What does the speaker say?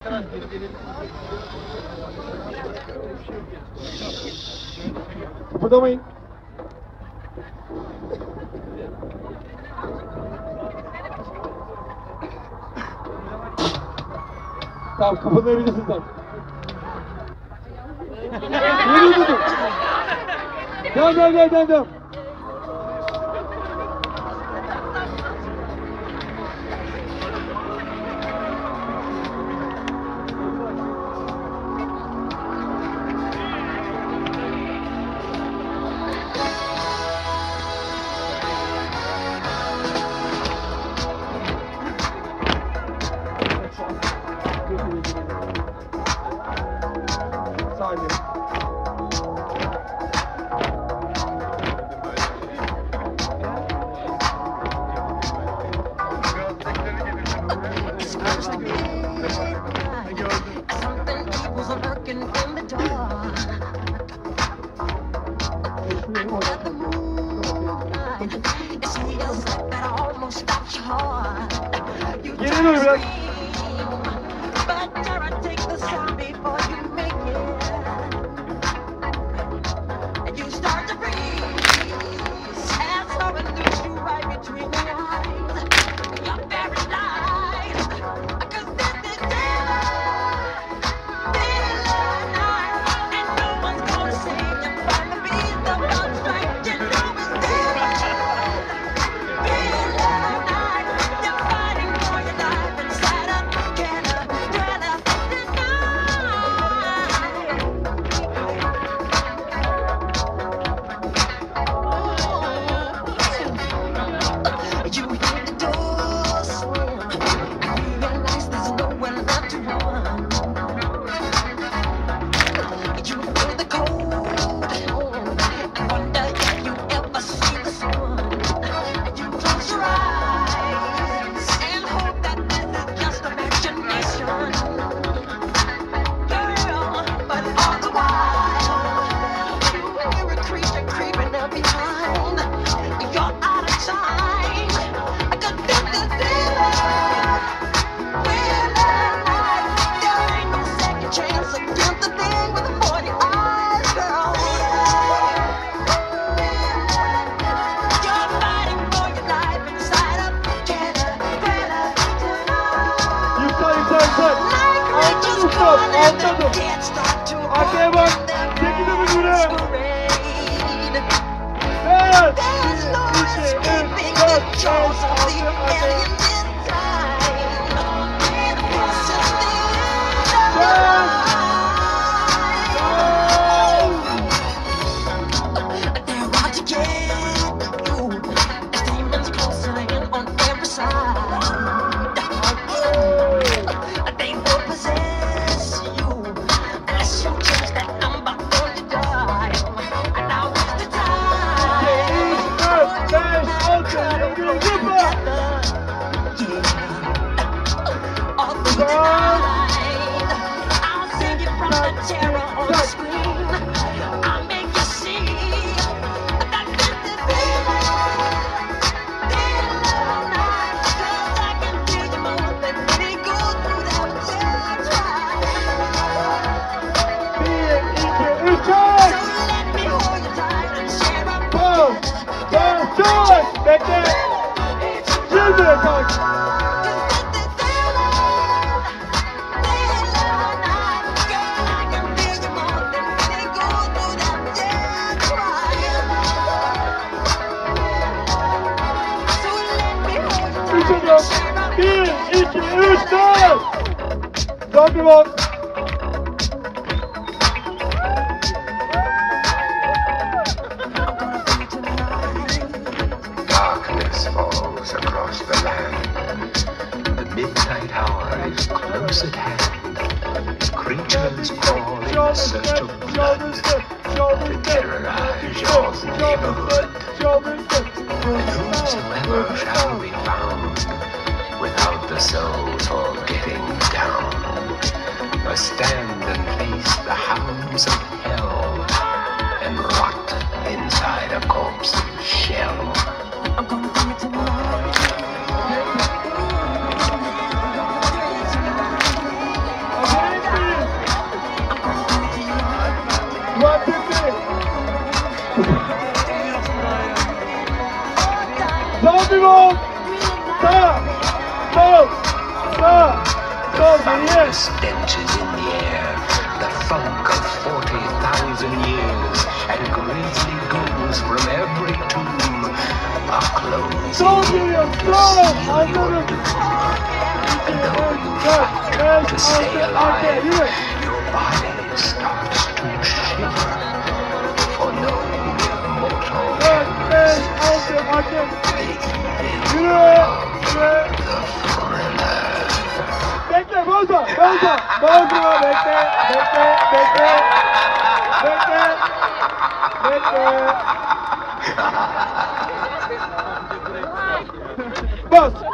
Kıpırdamayın. Tamam, kıpırdayabilirsin sen. Yürü dedim. Devam. Sakin. Geri dur biraz. Alttadım. Arkaya bak. Çekildi mi buraya? Evet. 2, 3, 4, 5, 6, arkaya. Bekle. Şimdi kalk. Üçüncü. 1, 2, 3, 4. Son bir bak. Across the land, the midnight hour is close at hand. Creatures crawl in search of blood to terrorize your neighborhood. Whosoever shall be found without the souls for getting down must stand and face the hounds of hell and rot inside a corpse's shell. I'm gonna bring it to life. geriye. stench is in the air, the funk of 40,000 years, and grisly goes from every tomb, a closing Sol geliyor, to sol. seal your Hazırız. doom. And 2, though you 3, fight 4, 5, to stay 6, arkaya alive, yürü. your body starts to shiver, for no mortal 4, can 5, resist 6, arkaya. the evil Yürü. of Yürü. the thriller. Bekle bozma, bozma, bozma, bekle, bekle, bekle, bekle, bekle. Bas.